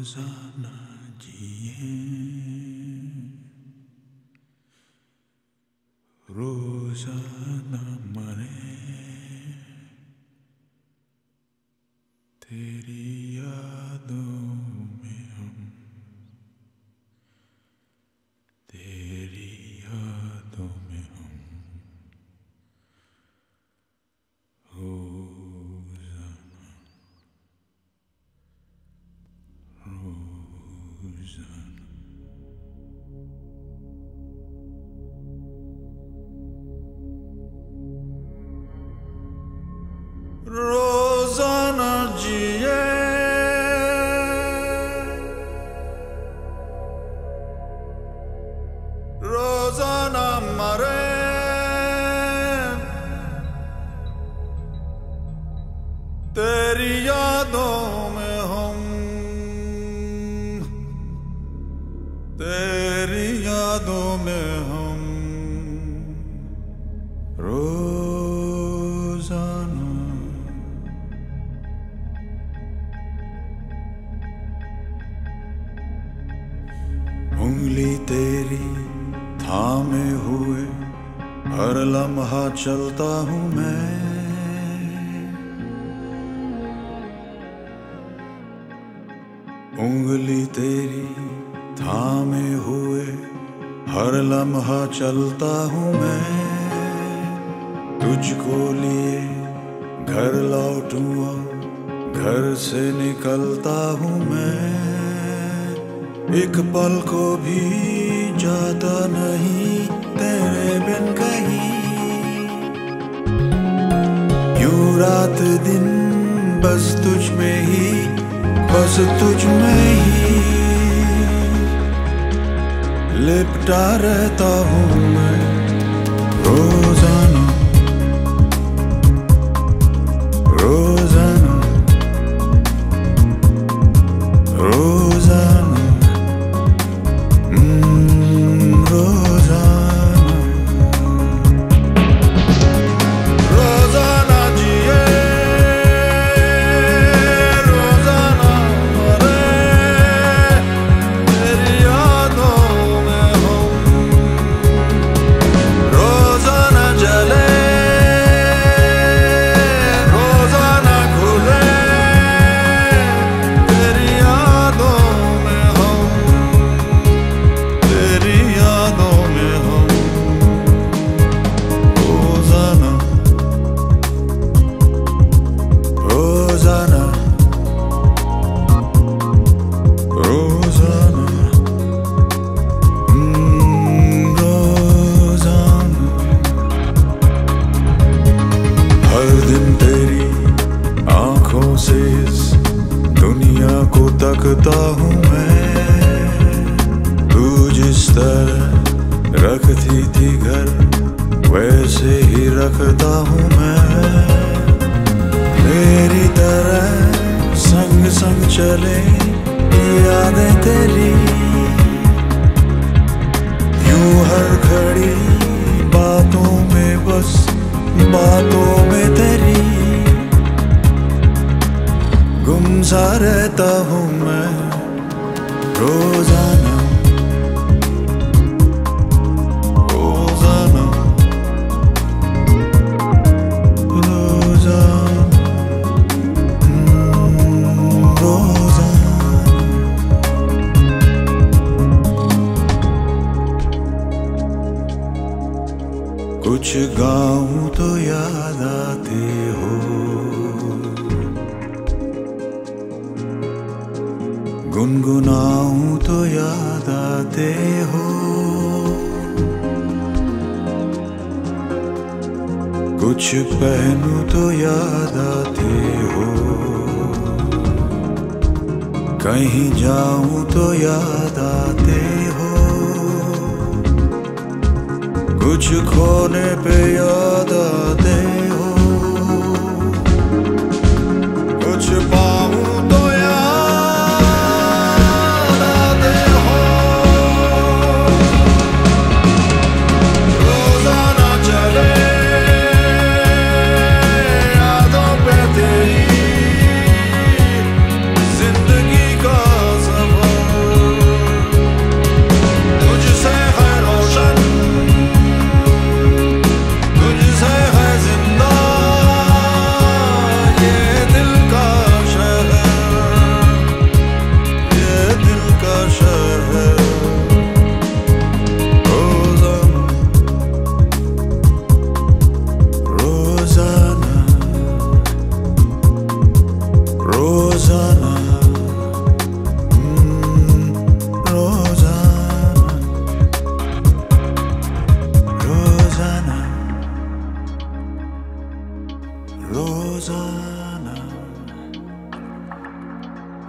रोजाना जिए, रोजाना मरे, तेरी यादों में हम, तेरी यादों में हम रोजाना रोजाना। रोजाना जिए, रोजाना मरे, तेरी यादों में हम, तेरी यादों में हम रोजाना। उंगली तेरी थामे हुए हर लम्हा चलता हूँ मैं, उंगली तेरी थामे हुए हर लम्हा चलता हूँ मैं, तुझको लिए घर लौटूं और घर से निकलता हूँ मैं, एक पल को भी जाता नहीं तेरे बिन कहीं, यूं रात दिन बस तुझ में ही, बस तुझ में ही लिपटा रहता हूँ मैं रोजाना रोजाना रोजाना रोजाना। रोजाना जिए, रोजाना मरे, तेरी यादों में हम, रोजाना जले, रोजाना खुले, तेरी यादों में हम, तेरी यादों में हम रोजाना रोजाना रोजाना रोजाना। हर दिन तेरी आंखों से इस दुनिया को तकता हूँ मैं, तू जिस तरह रखती थी घर वैसे ही रखता हूँ मैं, मेरी तरह संग संग चले यादें तेरी, यूं हर घड़ी बातों में, बस बातों में तेरी गुमसा रहता हूँ मैं रोजाना रोजाना रोजाना रोजाना। कुछ गाऊं तो याद आते हो, गुनगुनाऊं तो याद आते हो, कुछ पहनूं तो याद आते हो, कहीं जाऊं तो याद आते हो, कुछ खोने पे याद आते हो, कुछ पाऊं तो याद आते हो, रोजाना चले यादों पे तेरी जिंदगी का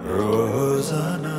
रोजाना